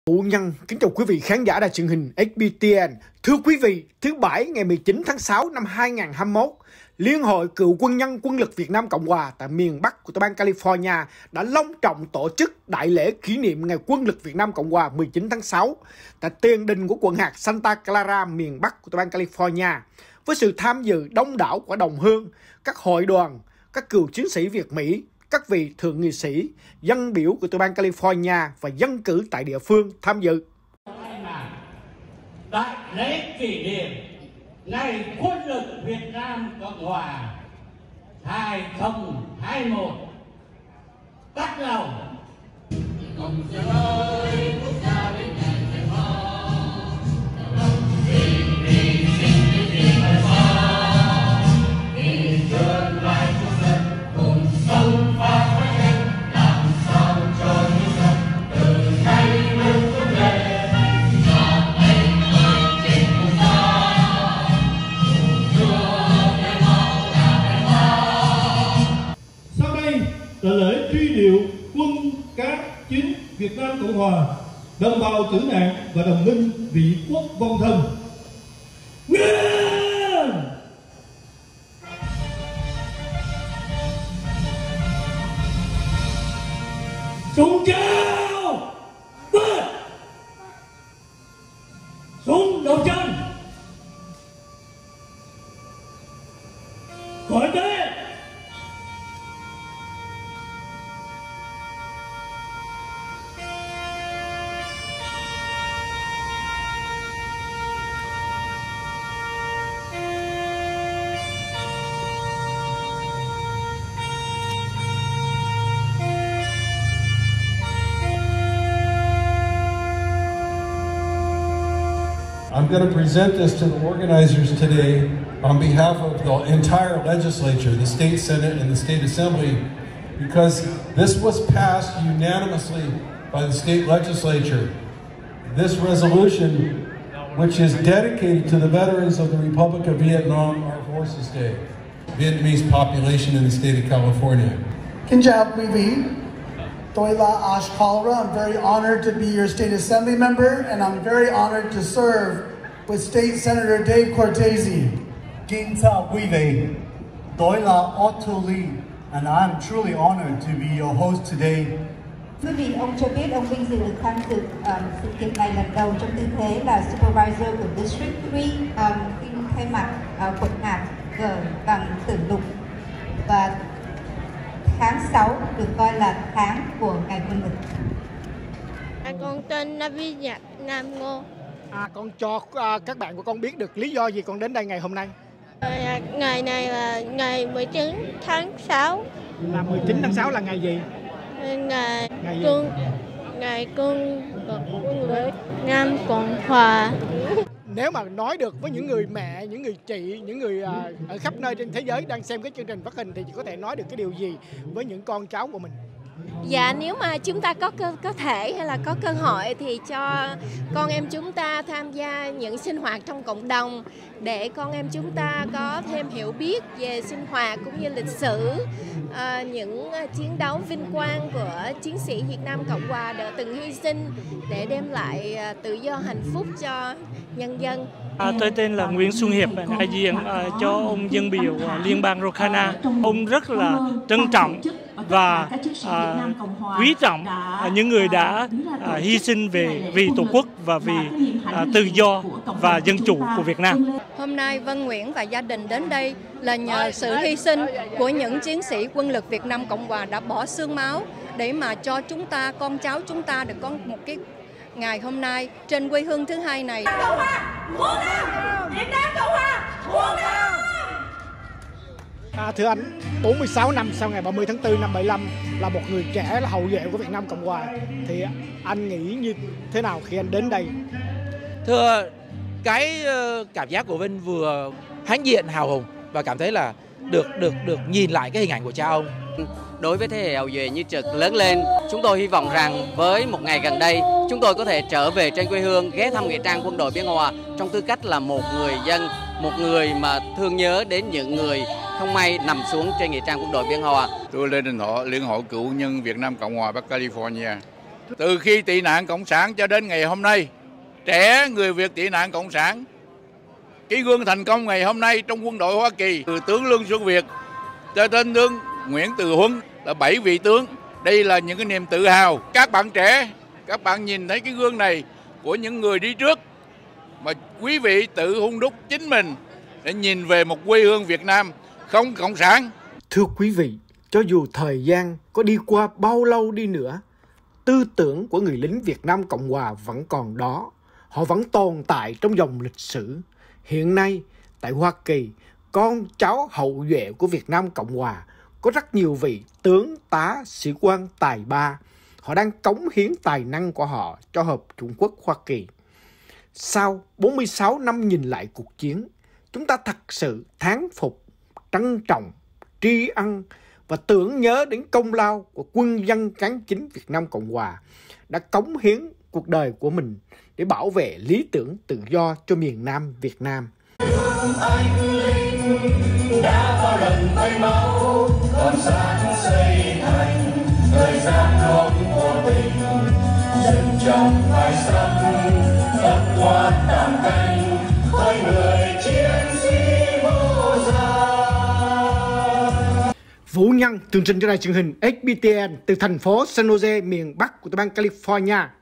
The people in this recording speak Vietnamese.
Phụ Nhân kính chào quý vị khán giả đài truyền hình SBTN. Thưa quý vị, thứ Bảy ngày 19 tháng 6 năm 2021, Liên hội Cựu quân nhân Quân lực Việt Nam Cộng Hòa tại miền Bắc của bang California đã long trọng tổ chức đại lễ kỷ niệm Ngày Quân lực Việt Nam Cộng Hòa 19 tháng 6 tại tiền đình của quận hạt Santa Clara, miền Bắc của bang California, với sự tham dự đông đảo của đồng hương, các hội đoàn, các cựu chiến sĩ Việt Mỹ, các vị thượng nghị sĩ, dân biểu của bang California và dân cử tại địa phương tham dự. Đại lễ kỷ niệm Ngày Quân lực Việt Nam Cộng Hòa 2021 bắt đầu. Cùng chơi quốc gia bên cạnh thầy ho, vì sinh vì phải ho, vì tương lai của dân cùng sống và phát triển, làm sao cho nhân dân từ nay luôn vững bền. Là lễ truy điệu quân các chính Việt Nam Cộng Hòa, đồng bào tử nạn và đồng minh vị quốc vong thân. Ngang! Súng cao! Bớt! Súng đầu chân! Khỏi tế! I'm going to present this to the organizers today on behalf of the entire legislature, the state senate and the state assembly, because this was passed unanimously by the state legislature. This resolution, which is dedicated to the veterans of the Republic of Vietnam Armed Forces Day, Vietnamese population in the state of California. Kính chào quý vị. Tôi là Ash Kalra. I'm very honored to be your state assembly member, and I'm very honored to serve with State Senator Dave Cortese. Kính chào quý vị. Tôi là Otto Lee, and I'm truly honored to be your host today. Quý vị, ông cho biết ông vinh dự được tham dự sự kiện này lần đầu trong tư thế là Supervisor của District 3, khi thay mặt quận hạt bằng tử lục, và tháng 6 được coi là tháng của Ngày Quân lực. Con tên Navi Nhật Nam Ngô. Con cho các bạn của con biết được lý do gì con đến đây ngày hôm nay. Ngày này là ngày 19 tháng 6. Là 19 tháng 6 là ngày gì? Ngày quân lực Nam Cộng Hòa. Nếu mà nói được với những người mẹ, những người chị, những người ở khắp nơi trên thế giới đang xem cái chương trình phát hình thì chị có thể nói được cái điều gì với những con cháu của mình? Dạ, nếu mà chúng ta có thể hay là có cơ hội thì cho con em chúng ta tham gia những sinh hoạt trong cộng đồng để con em chúng ta có thêm hiểu biết về sinh hoạt cũng như lịch sử, những chiến đấu vinh quang của chiến sĩ Việt Nam Cộng Hòa đã từng hy sinh để đem lại tự do hạnh phúc cho nhân dân. Tôi tên là Nguyễn Xuân Hiệp, đại diện cho ông dân biểu Liên bang Rocana. Ông rất là trân trọng và quý trọng những người đã hy sinh vì Tổ quốc và vì tự do và dân chủ của Việt Nam. Hôm nay Vân Nguyễn và gia đình đến đây là nhờ sự hy sinh của những chiến sĩ Quân lực Việt Nam Cộng Hòa đã bỏ xương máu để mà cho chúng ta, con cháu chúng ta được có một cái ngày hôm nay trên quê hương thứ hai này. Thưa anh, 46 năm sau ngày 30 tháng 4 năm 75 là một người trẻ là hậu duệ của Việt Nam Cộng Hòa, thì anh nghĩ như thế nào khi anh đến đây? Thưa, cái cảm giác của Vinh vừa hãnh diện hào hùng và cảm thấy là được nhìn lại cái hình ảnh của cha ông. Đối với thế hệ hậu duệ như Trực lớn lên, chúng tôi hy vọng rằng với một ngày gần đây, chúng tôi có thể trở về trên quê hương, ghé thăm nghĩa trang Quân đội Biên Hòa trong tư cách là một người dân, một người mà thương nhớ đến những người không may nằm xuống trên nghĩa trang Quân đội Biên Hòa. Tôi lên Liên hội Cựu nhân Việt Nam Cộng Hòa Bắc California. Từ khi tị nạn Cộng sản cho đến ngày hôm nay, trẻ người Việt tị nạn Cộng sản, cái gương thành công ngày hôm nay trong quân đội Hoa Kỳ, từ tướng Lương Xuân Việt cho đến tướng Nguyễn Từ Huân là 7 vị tướng. Đây là những cái niềm tự hào. Các bạn trẻ, các bạn nhìn thấy cái gương này của những người đi trước mà quý vị tự hun đúc chính mình để nhìn về một quê hương Việt Nam không cộng sản. Thưa quý vị, cho dù thời gian có đi qua bao lâu đi nữa, tư tưởng của người lính Việt Nam Cộng Hòa vẫn còn đó. Họ vẫn tồn tại trong dòng lịch sử. Hiện nay, tại Hoa Kỳ, con cháu hậu duệ của Việt Nam Cộng Hòa có rất nhiều vị tướng, tá, sĩ quan tài ba. Họ đang cống hiến tài năng của họ cho Hợp Chủng Quốc Hoa Kỳ. Sau 46 năm nhìn lại cuộc chiến, chúng ta thật sự thán phục, trân trọng, tri ân và tưởng nhớ đến công lao của quân dân cán chính Việt Nam Cộng Hòa đã cống hiến cuộc đời của mình để bảo vệ lý tưởng tự do cho miền Nam Việt Nam. Anh linh đã có lần thay máu, con sáng xây thành thời gian không vô tình, dân trong vai sông ấp qua tạm canh với người chiến sĩ vô gia. Vũ Nhân, tường trình cho đài truyền hình HBTN từ thành phố San Jose, miền Bắc của tiểu bang California.